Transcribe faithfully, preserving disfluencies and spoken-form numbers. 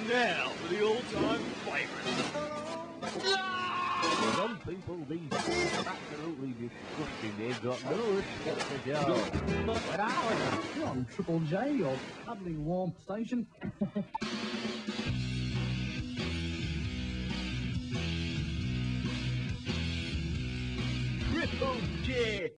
Now for the all-time favourite. Some people, these days, are absolutely disgusting. They've got no respect for Joe. But ours, You're on Triple J, your cuddly warm station. Triple J.